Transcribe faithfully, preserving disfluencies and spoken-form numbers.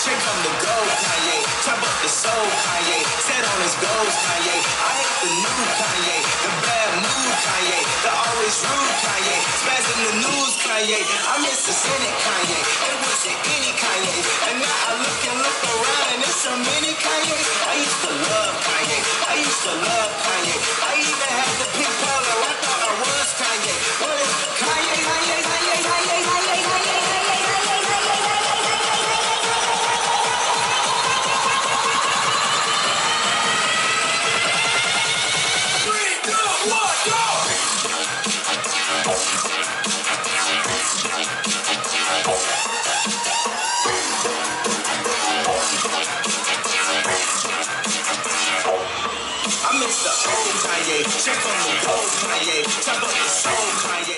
Straight from the gold, Kanye. Chop up the soul, Kanye. Set on his goals, Kanye. I hate the new Kanye. The bad mood, Kanye. The always rude Kanye. Spaz in the news, Kanye. I miss the Senate, Kanye. It wasn't any Kanye. And now I look and look around and there's so many Kanye. I used to love Kanye. I used to love Kanye. I even had the pink polo. I thought I was Kanye. What is Kanye? Kanye, Kanye, Kanye, Kanye, Kanye, Kanye, I miss the old Kanye, check on the gold Kanye, chop up the soul Kanye.